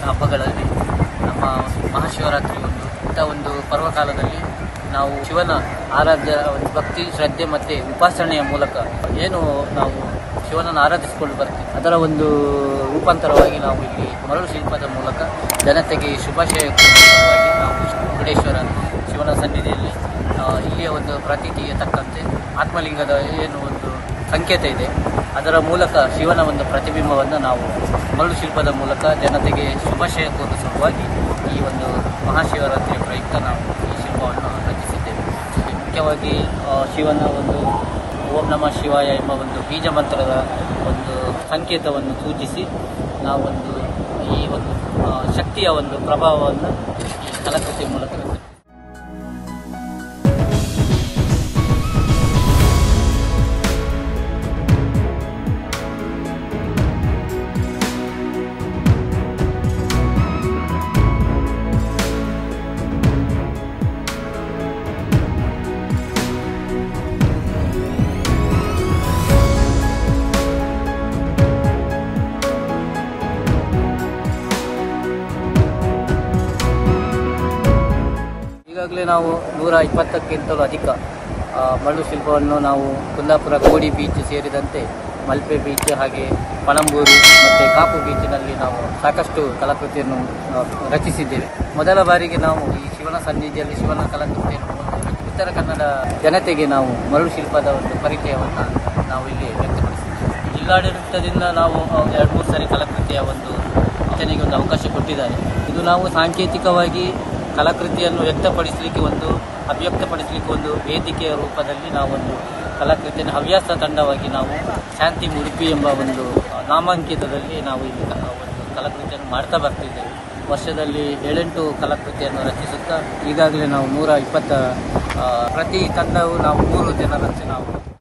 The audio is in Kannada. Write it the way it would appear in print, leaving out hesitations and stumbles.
ಹಬ್ಬಗಳಲ್ಲಿ ನಮ್ಮ ಮಹಾಶಿವರಾತ್ರಿ ಒಂದು ಪರ್ವಕಾಲದಲ್ಲಿ ನಾವು ಶಿವನ ಆರಾಧ್ಯ ಒಂದು ಭಕ್ತಿ ಶ್ರದ್ಧೆ ಮತ್ತು ಉಪಾಸನೆಯ ಮೂಲಕ ಏನು ನಾವು ಶಿವನನ್ನು ಆರಾಧಿಸಿಕೊಂಡು ಬರ್ತೀವಿ ಅದರ ಒಂದು ರೂಪಾಂತರವಾಗಿ ನಾವು ಇಲ್ಲಿ ಮರಳು ಶಿಲ್ಪದ ಮೂಲಕ ಜನತೆಗೆ ಶುಭಾಶಯವಾಗಿ ನಾವು ಮುರುಡೇಶ್ವರ ಶಿವನ ಸನ್ನಿಧಿಯಲ್ಲಿ ಇಲ್ಲಿಯ ಒಂದು ಪ್ರತೀತಿಗೆ ತಕ್ಕಂತೆ ಆತ್ಮಲಿಂಗದ ಏನು ಒಂದು ಸಂಕೇತ ಇದೆ ಅದರ ಮೂಲಕ ಶಿವನ ಒಂದು ಪ್ರತಿಬಿಂಬವನ್ನು ನಾವು ಮರಳು ಶಿಲ್ಪದ ಮೂಲಕ ಜನತೆಗೆ ಶುಭಾಶಯ ಕೋರುವ ಸಲುವಾಗಿ ಈ ಒಂದು ಮಹಾಶಿವರಾತ್ರಿಯ ಪ್ರಯುಕ್ತ ನಾವು ಈ ಶಿಲ್ಪವನ್ನು ರಚಿಸಿದ್ದೇವೆ. ಮುಖ್ಯವಾಗಿ ಶಿವನ ಒಂದು ಓಂ ನಮಃ ಶಿವಾಯ ಎಂಬ ಒಂದು ಬೀಜ ಮಂತ್ರದ ಒಂದು ಸಂಕೇತವನ್ನು ಸೂಚಿಸಿ ನಾವೊಂದು ಈ ಒಂದು ಶಕ್ತಿಯ ಒಂದು ಪ್ರಭಾವವನ್ನು ಈ ಕಲಾಕೃತಿಯ ಮೂಲಕ ಈಗಾಗಲೇ ನಾವು 120ಕ್ಕಿಂತಲೂ ಅಧಿಕ ಮರಳು ಶಿಲ್ಪವನ್ನು ನಾವು ಕುಂದಾಪುರ ಗೋಡಿ ಬೀಚ್ ಸೇರಿದಂತೆ ಮಲ್ಪೆ ಬೀಚ್ ಹಾಗೆ ಪಣಂಬೂರು ಮತ್ತು ಕಾಪು ಬೀಚಿನಲ್ಲಿ ನಾವು ಸಾಕಷ್ಟು ಕಲಾಕೃತಿಯನ್ನು ರಚಿಸಿದ್ದೇವೆ. ಮೊದಲ ಬಾರಿಗೆ ನಾವು ಈ ಶಿವನ ಸನ್ನಿಧಿಯಲ್ಲಿ ಶಿವನ ಕಲಾಕೃತಿಯನ್ನು ಉತ್ತರ ಕನ್ನಡ ಜನತೆಗೆ ನಾವು ಮರಳು ಶಿಲ್ಪದ ಒಂದು ಪರಿಚಯವನ್ನು ನಾವು ಇಲ್ಲಿ ವ್ಯಕ್ತಪಡಿಸಿದ್ದೇವೆ. ಜಿಲ್ಲಾಡಳಿತದಿಂದ ನಾವು 2-3 ಸಾರಿ ಕಲಾಕೃತಿಯ ಒಂದು ರಚನೆಗೆ ಒಂದು ಅವಕಾಶ ಕೊಟ್ಟಿದ್ದಾರೆ. ಇದು ನಾವು ಸಾಂಕೇತಿಕವಾಗಿ ಕಲಾಕೃತಿಯನ್ನು ವ್ಯಕ್ತಪಡಿಸಲಿಕ್ಕೆ ಅಭಿವ್ಯಕ್ತಪಡಿಸಲಿಕ್ಕೆ ಒಂದು ವೇದಿಕೆಯ ರೂಪದಲ್ಲಿ ನಾವೊಂದು ಕಲಾಕೃತಿಯನ್ನು ಹವ್ಯಾಸ ತಂಡವಾಗಿ ನಾವು ಶಾಂತಿ ಉಡುಪಿ ಎಂಬ ಒಂದು ನಾಮಾಂಕಿತದಲ್ಲಿ ನಾವು ಇಲ್ಲಿ ಒಂದು ಕಲಾಕೃತಿಯನ್ನು ಮಾಡ್ತಾ ಬರ್ತಿದ್ದೇವೆ. ವರ್ಷದಲ್ಲಿ 7-8 ಕಲಾಕೃತಿಯನ್ನು ರಚಿಸುತ್ತಾ ಈಗಾಗಲೇ ನಾವು 120 ಪ್ರತಿ ತಂಡವು ನಾವು 3 ಜನರಂತೆ ನಾವು